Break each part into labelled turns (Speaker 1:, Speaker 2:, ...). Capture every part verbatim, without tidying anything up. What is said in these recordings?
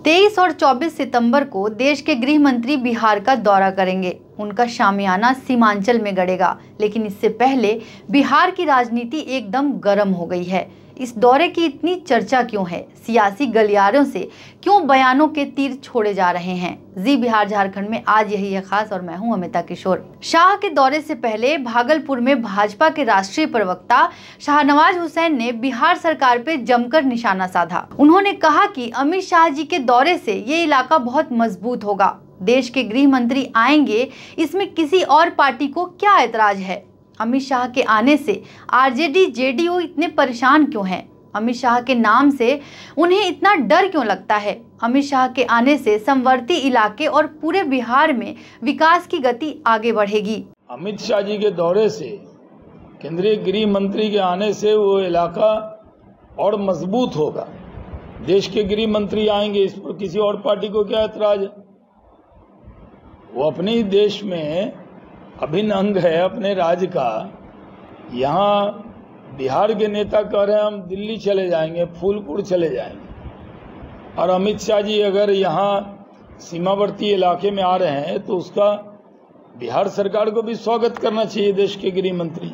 Speaker 1: तेईस और चौबीस सितंबर को देश के गृह मंत्री बिहार का दौरा करेंगे। उनका शामियाना सीमांचल में गड़ेगा, लेकिन इससे पहले बिहार की राजनीति एकदम गर्म हो गई है। इस दौरे की इतनी चर्चा क्यों है? सियासी गलियारों से क्यों बयानों के तीर छोड़े जा रहे हैं? जी बिहार झारखंड में आज यही है खास और मैं हूं अमिता किशोर। शाह के दौरे से पहले भागलपुर में भाजपा के राष्ट्रीय प्रवक्ता शाहनवाज हुसैन ने बिहार सरकार पे जमकर निशाना साधा। उन्होंने कहा कि अमित शाह जी के दौरे से ये इलाका बहुत मजबूत होगा। देश के गृह मंत्री आएंगे, इसमें किसी और पार्टी को क्या ऐतराज है? अमित शाह के आने से आरजेडी जेडीयू इतने परेशान क्यों हैं? अमित शाह के नाम से उन्हें इतना डर क्यों लगता है? अमित शाह के आने से समवर्ती इलाके और पूरे बिहार में विकास की गति आगे बढ़ेगी।
Speaker 2: अमित शाह जी के दौरे से, केंद्रीय गृह मंत्री के आने से वो इलाका और मजबूत होगा। देश के गृह मंत्री आएंगे, इस पर किसी और पार्टी को क्या ऐतराज है? वो अपने ही देश में अभिन्न अंग है अपने राज्य का। यहाँ बिहार के नेता कह रहे हैं हम दिल्ली चले जाएंगे, फूलपुर चले जाएंगे, और अमित शाह जी अगर यहाँ सीमावर्ती इलाके में आ रहे हैं तो उसका बिहार सरकार को भी स्वागत करना चाहिए। देश के गृह मंत्री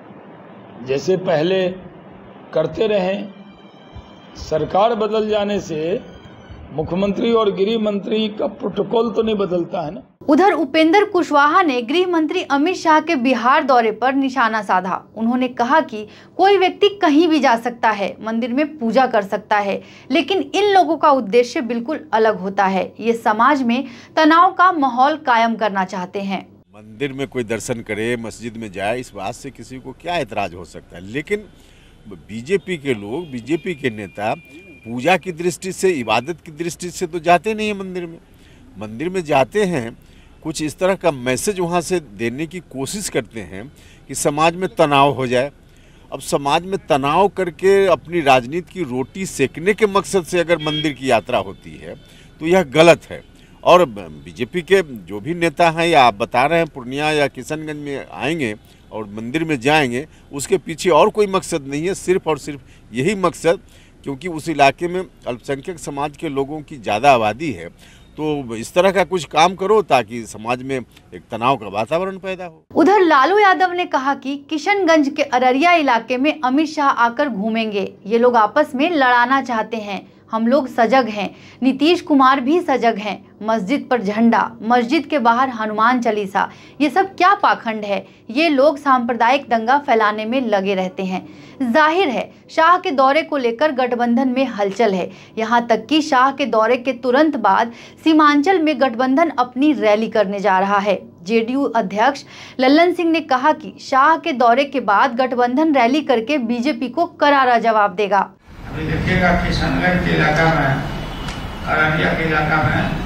Speaker 2: जैसे पहले करते रहे। सरकार बदल जाने से मुख्यमंत्री और गृह मंत्री का प्रोटोकॉल तो नहीं बदलता है ना।
Speaker 1: उधर उपेंद्र कुशवाहा ने गृह मंत्री अमित शाह के बिहार दौरे पर निशाना साधा। उन्होंने कहा कि कोई व्यक्ति कहीं भी जा सकता है, मंदिर में पूजा कर सकता है, लेकिन इन लोगों का उद्देश्य बिल्कुल अलग होता है। ये समाज में तनाव का माहौल कायम करना चाहते हैं।
Speaker 3: मंदिर में कोई दर्शन करे, मस्जिद में जाए, इस बात से किसी को क्या ऐतराज हो सकता है? लेकिन बीजेपी के लोग, बीजेपी के नेता पूजा की दृष्टि से, इबादत की दृष्टि से तो जाते नहीं है मंदिर में। मंदिर में जाते हैं, कुछ इस तरह का मैसेज वहाँ से देने की कोशिश करते हैं कि समाज में तनाव हो जाए। अब समाज में तनाव करके अपनी राजनीति की रोटी सेकने के मकसद से अगर मंदिर की यात्रा होती है तो यह गलत है। और बीजेपी के जो भी नेता हैं, या आप बता रहे हैं पूर्णिया या किशनगंज में आएंगे और मंदिर में जाएंगे, उसके पीछे और कोई मकसद नहीं है, सिर्फ और सिर्फ यही मकसद, क्योंकि उस इलाके में अल्पसंख्यक समाज के लोगों की ज़्यादा आबादी है। तो इस तरह का कुछ काम करो ताकि समाज में एक तनाव का वातावरण पैदा हो।
Speaker 1: उधर लालू यादव ने कहा कि किशनगंज के अररिया इलाके में अमित शाह आकर घूमेंगे। ये लोग आपस में लड़ाना चाहते हैं। हम लोग सजग हैं, नीतीश कुमार भी सजग हैं। मस्जिद पर झंडा, मस्जिद के बाहर हनुमान चालीसा, ये सब क्या पाखंड है? ये लोग सांप्रदायिक दंगा फैलाने में लगे रहते हैं। जाहिर है शाह के दौरे को लेकर गठबंधन में हलचल है। यहाँ तक कि शाह के दौरे के तुरंत बाद सीमांचल में गठबंधन अपनी रैली करने जा रहा है। जेडीयू अध्यक्ष लल्लन सिंह ने कहा कि शाह के दौरे के बाद गठबंधन रैली करके बीजेपी को करारा जवाब देगा।
Speaker 4: अभी देखिएगा किशनगंज के इलाका में, अररिया के इलाका में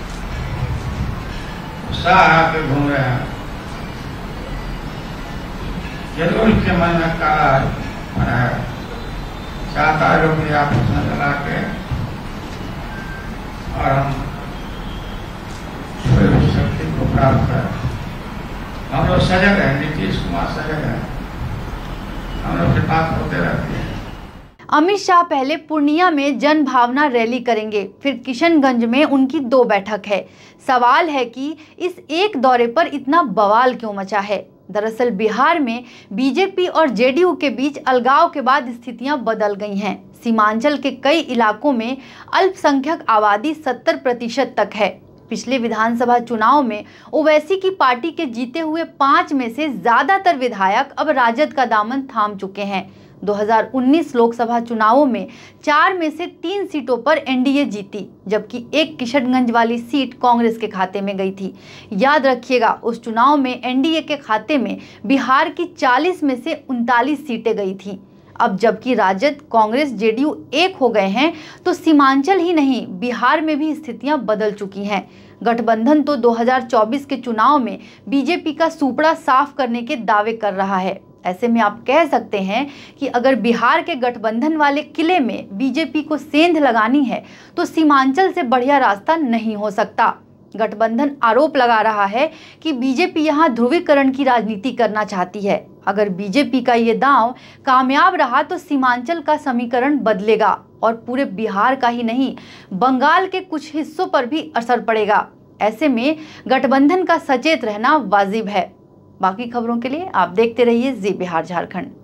Speaker 4: शाह आके घूम रहे हैं। जरूर के मन में काला है, चाहता है लोग आपस में लड़ा के और हम शक्ति को प्राप्त करें। हम लोग सजग हैं, नीतीश कुमार सजग है, हम लोग की बात होते रहती है।
Speaker 1: अमित शाह पहले पूर्णिया में जन भावना रैली करेंगे, फिर किशनगंज में उनकी दो बैठक है। सवाल है कि इस एक दौरे पर इतना बवाल क्यों मचा है? दरअसल बिहार में बीजेपी और जेडीयू के बीच अलगाव के बाद स्थितियां बदल गई हैं। सीमांचल के कई इलाकों में अल्पसंख्यक आबादी सत्तर प्रतिशत तक है। पिछले विधानसभा चुनाव में ओवैसी की पार्टी के जीते हुए पांच में से ज्यादातर विधायक अब राजद का दामन थाम चुके हैं। दो हज़ार उन्नीस लोकसभा चुनावों में चार में से तीन सीटों पर एनडीए जीती, जबकि एक किशनगंज वाली सीट कांग्रेस के खाते में गई थी। याद रखिएगा, उस चुनाव में एनडीए के खाते में बिहार की चालीस में से उनतालीस सीटें गई थीं। अब जबकि राजद, कांग्रेस, जेडीयू एक हो गए हैं, तो सीमांचल ही नहीं बिहार में भी स्थितियां बदल चुकी हैं। गठबंधन तो दो हज़ार चौबीस के चुनाव में बीजेपी का सूपड़ा साफ करने के दावे कर रहा है। ऐसे में आप कह सकते हैं कि अगर बिहार के गठबंधन वाले किले में बीजेपी को सेंध लगानी है तो सीमांचल से बढ़िया रास्ता नहीं हो सकता। गठबंधन आरोप लगा रहा है कि बीजेपी यहां ध्रुवीकरण की राजनीति करना चाहती है। अगर बीजेपी का ये दांव कामयाब रहा तो सीमांचल का समीकरण बदलेगा। और पूरे बिहार का ही नहीं, बंगाल के कुछ हिस्सों पर भी असर पड़ेगा। ऐसे में गठबंधन का सचेत रहना वाजिब है। बाकी खबरों के लिए आप देखते रहिए जी बिहार झारखंड।